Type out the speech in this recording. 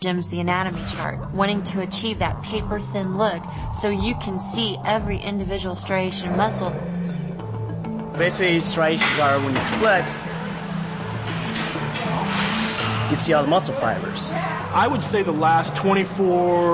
gyms the anatomy chart, wanting to achieve that paper-thin look so you can see every individual striation and muscle. Basically, striations are when you flex, you see all the muscle fibers. I would say the last 24